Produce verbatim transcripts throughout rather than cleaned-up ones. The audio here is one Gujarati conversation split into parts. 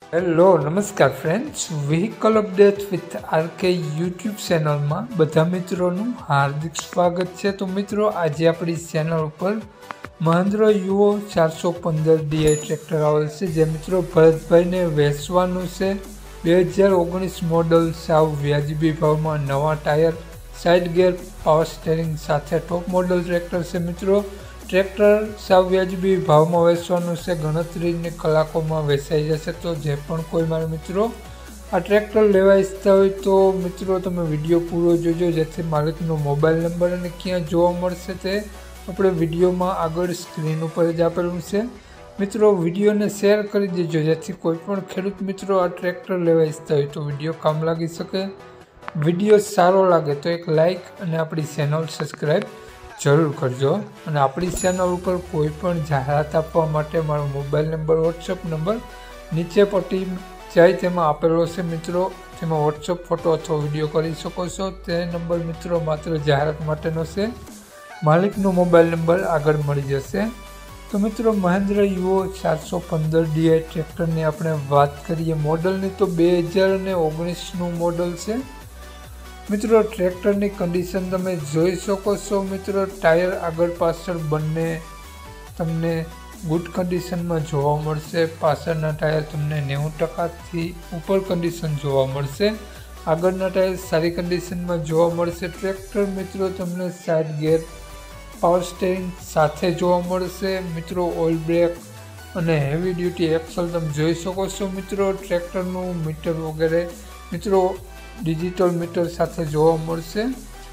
હેલો નમસ્કાર friends, vehicle update with RK YouTube ચેનલમાં બધા મિત્રોનું હાર્દિક સ્વાગત છે। તો મિત્રો, આજે આપણી ચેનલ ઉપર મહિન્દ્રા યુઓ ચારસો પંદર ડીઆઈ ટ્રેક્ટર આવેલ છે, જે મિત્રો ભરતભાઈને વેચવાનું છે। બે હજાર ઓગણીસ મોડલ, સાવ વ્યાજબી ભાવમાં, નવા tyre, side gear, power steering સાથે ટોપ મોડલ ટ્રેક્ટર છે મિત્રો। ટ્રેક્ટર સાવ વ્યાજબી ભાવમાં વેચવાનું છે, ગણતરીની કલાકોમાં વેચાઈ જશે। તો જે પણ કોઈ મારા મિત્રો આ ટ્રેક્ટર લેવા ઈચ્છતા હોય તો મિત્રો તમે વિડીયો પૂરો જોજો, જેથી માલિકનો મોબાઈલ નંબર અને ક્યાં જોવા મળશે તે આપણે વિડીયોમાં આગળ સ્ક્રીન ઉપર જ આપેલું છે। મિત્રો, વિડીયોને શેર કરી દેજો, જેથી કોઈ પણ ખેડૂત મિત્રો આ ટ્રેક્ટર લેવા ઈચ્છતા હોય તો વિડીયો કામ લાગી શકે। વિડીયો સારો લાગે તો એક લાઇક અને આપણી ચેનલ સબસ્ક્રાઈબ જરૂર કરજો। અને આપણી ચેનલ ઉપર કોઈ પણ જાહેરાત આપવા માટે મારો મોબાઈલ નંબર, વોટ્સઅપ નંબર નીચે પટ્ટી જાય તેમાં આપેલો છે મિત્રો, તેમાં વોટ્સઅપ ફોટો અથવા વિડીયો કરી શકો છો। તે નંબર મિત્રો માત્ર જાહેરાત માટેનો છે, માલિકનો મોબાઈલ નંબર આગળ મળી જશે। તો મિત્રો, મહિન્દ્રા યુઓ ચારસો પંદર ડીઆઈ ટ્રેક્ટરની આપણે વાત કરીએ મોડલની, તો બે હજાર અને ઓગણીસનું મોડલ છે મિત્રો। ટ્રેક્ટરની કન્ડિશન તમે જોઈ શકો છો મિત્રો, ટાયર આગળ પાછળ બંને તમને ગુડ કન્ડિશનમાં જોવા મળશે। પાછળના ટાયર તમને નેવું ટકાથી ઉપર કન્ડિશન જોવા મળશે, આગળના ટાયર સારી કન્ડિશનમાં જોવા મળશે। ટ્રેક્ટર મિત્રો તમને સાઇડ ગેર, પાવર સ્ટેરિંગ સાથે જોવા મળશે મિત્રો। ઓઇલ બ્રેક અને હેવી ડ્યુટી એક્સલ તમે જોઈ શકો છો મિત્રો। ટ્રેક્ટરનું મીટર વગેરે મિત્રો ડિજિટલ મીટર સાથે જોવા મળશે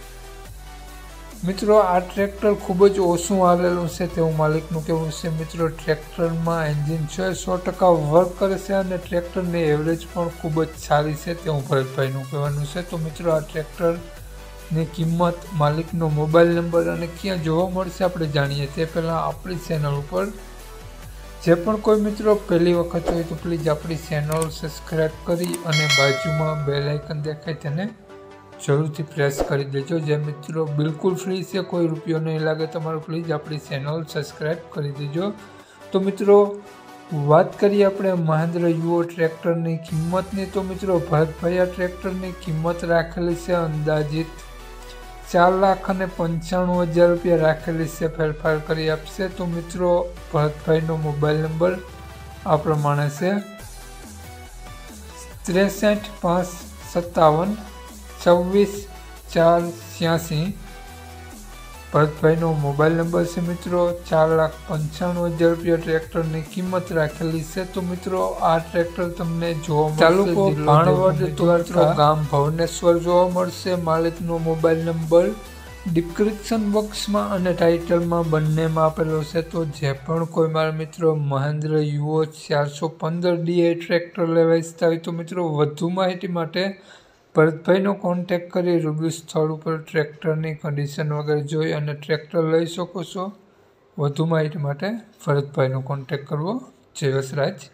મિત્રો। આ ટ્રેક્ટર ખૂબ જ ઓછું હાલેલું છે તેવું માલિકનું કહેવું છે મિત્રો। ટ્રેક્ટરમાં એન્જિન છે સો ટકા વર્ક કરે છે અને ટ્રેક્ટરની એવરેજ પણ ખૂબ જ સારી છે તેવું ભરતભાઈનું કહેવાનું છે। તો મિત્રો, આ ટ્રેક્ટરની કિંમત, માલિકનો મોબાઈલ નંબર અને ક્યાં જોવા મળશે આપણે જાણીએ તે પહેલાં આપણી ચેનલ ઉપર જે પણ કોઈ મિત્રો પહેલી વખત હોય તો પ્લીઝ આપણી ચેનલ સબસ્ક્રાઈબ કરી અને બાજુમાં બેલ આઇકન દેખાય તેને જરૂરથી પ્રેસ કરી દેજો। જે મિત્રો બિલકુલ ફ્રી છે, કોઈ રૂપિયો નહીં લાગે તમારો, પ્લીઝ આપણી ચેનલ સબસ્ક્રાઈબ કરી દેજો। તો મિત્રો, વાત કરીએ આપણે મહિન્દ્રા યુઓ ટ્રેક્ટરની કિંમતની, તો મિત્રો ભરતભાઈ આ ટ્રેક્ટરની કિંમત રાખેલી છે અંદાજિત ચાર લાખ અને પંચાણું હજાર રૂપિયા રાખેલી છે, ફેરફાર કરી આપશે। તો મિત્રો, ભરતભાઈનો મોબાઈલ નંબર આ પ્રમાણે છે ત્રેસઠ પાંચ સત્તાવન છવ્વીસ ચાર છ્યાસી। ભરતભાઈનો મોબાઈલ નંબર છે મિત્રો। ચાર લાખ પંચાણું હજાર રૂપિયા ટ્રેક્ટરની કિંમત રાખેલી છે। તો મિત્રો, આ ટ્રેક્ટર તમને જોવા મળશે તાલુકો ભાણવડ, તો ગામ ભવનેશ્વર જોવા મળશે। માલિકનો મોબાઈલ નંબર ડિસ્ક્રિપ્શન બોક્સમાં અને ટાઇટલમાં બંનેમાં આપેલો છે। તો જે પણ કોઈ મારા મિત્રો મહિન્દ્રા યુઓ ચારસો પંદર ડીઆઈ ટ્રેક્ટર લેવા ઈચ્છતા હોય તો મિત્રો વધુ માહિતી માટે ભરતભાઈનો કોન્ટેક્ટ કરી રૂબરૂ સ્થળ ઉપર ટ્રેક્ટરની કન્ડિશન વગેરે જોઈ અને ટ્રેક્ટર લઈ શકો છો। વધુ માહિતી માટે ભરતભાઈનો કોન્ટેક્ટ કરવો। જય વસરાજ।